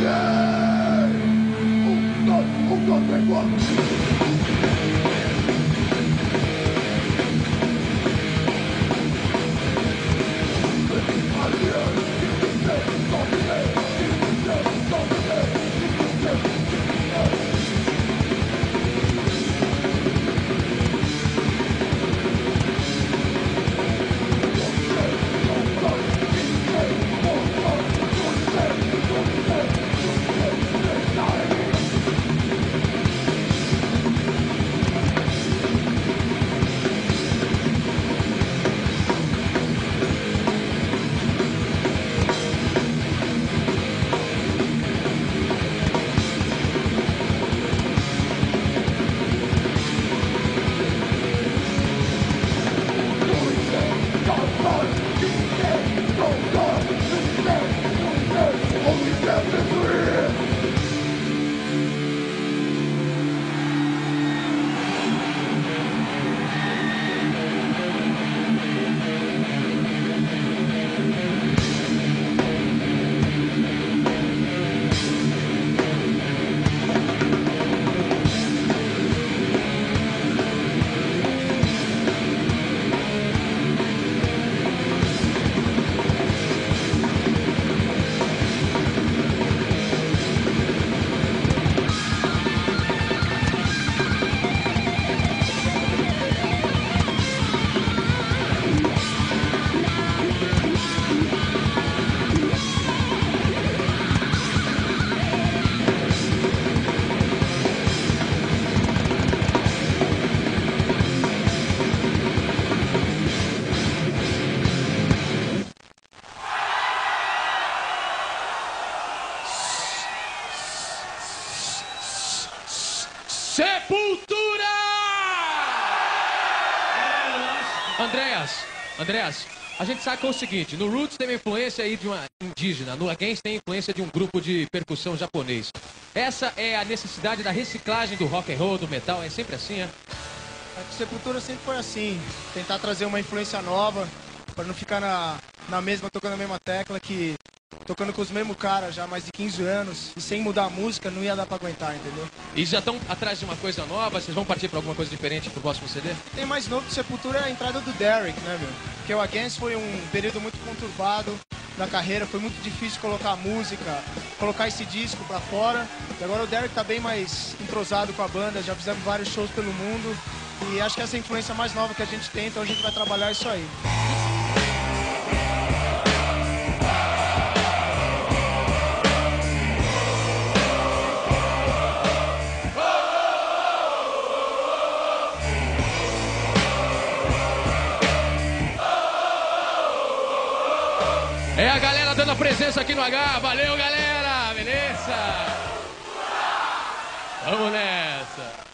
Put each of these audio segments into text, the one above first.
Andreas, a gente sabe que é o seguinte, no Roots tem uma influência aí de uma indígena, no Against tem influência de um grupo de percussão japonês. Essa é a necessidade da reciclagem do rock and roll, do metal, é sempre assim, é? Sepultura sempre foi assim, tentar trazer uma influência nova, para não ficar na mesma, tocando a mesma tecla, que tocando com os mesmos caras já há mais de 15 anos, e sem mudar a música não ia dar pra aguentar, entendeu? E já estão atrás de uma coisa nova? Vocês vão partir pra alguma coisa diferente pro próximo CD? Tem mais novo do Sepultura é a entrada do Derek, né, meu? Porque o Against foi um período muito conturbado da carreira, foi muito difícil colocar música, colocar esse disco pra fora. E agora o Derek tá bem mais entrosado com a banda, já fizemos vários shows pelo mundo. E acho que essa é a influência mais nova que a gente tem, então a gente vai trabalhar isso aí. É a galera dando a presença aqui no H. Valeu, galera! Beleza? Vamos nessa!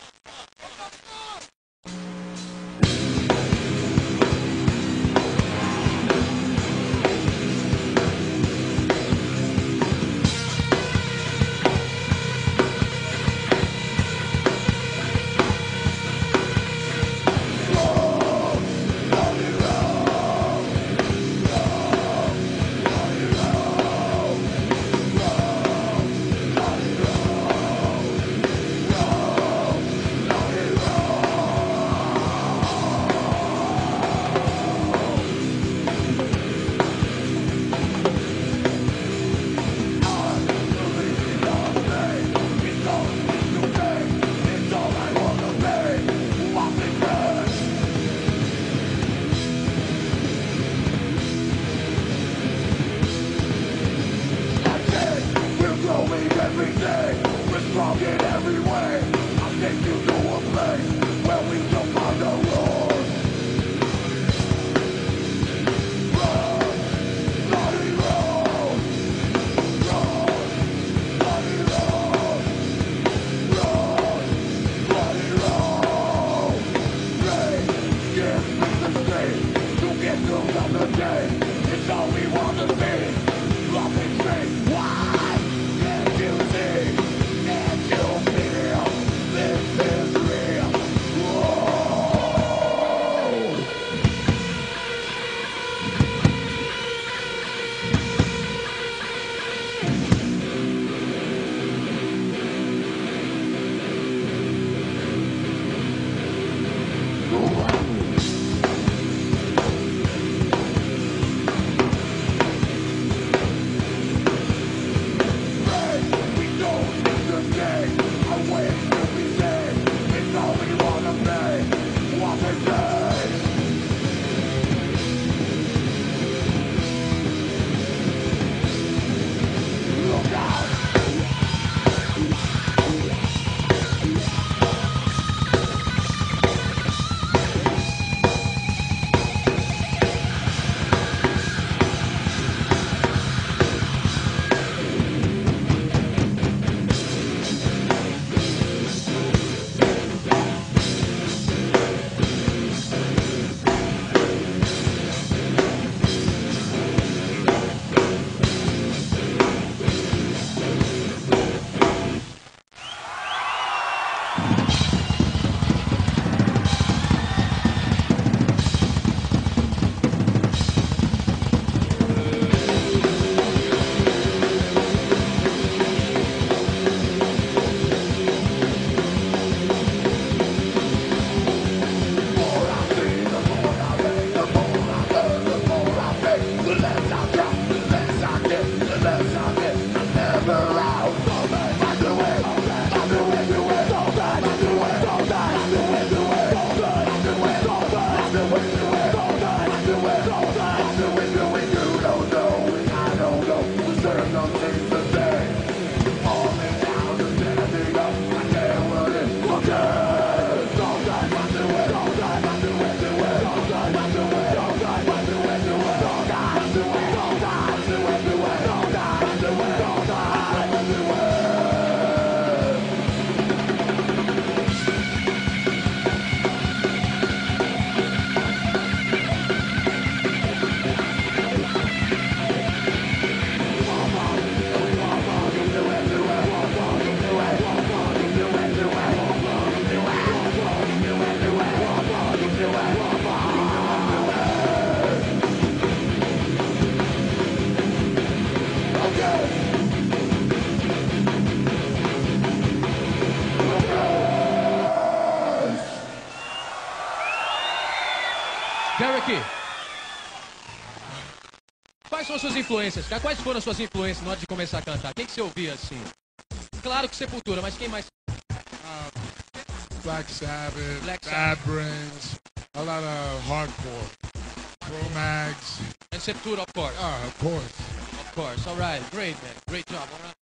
Derek, quais são suas influências, cara? Quais foram suas influências na hora de começar a cantar? Quem que você ouvia assim? Claro que Sepultura, mas quem mais? Black Sabbath, Black Bad Sabbath. Brains, a lot of hardcore, Pro-Mags. And Sepultura, of course. Of course. Of course. All right. Great, man. Great job. All right.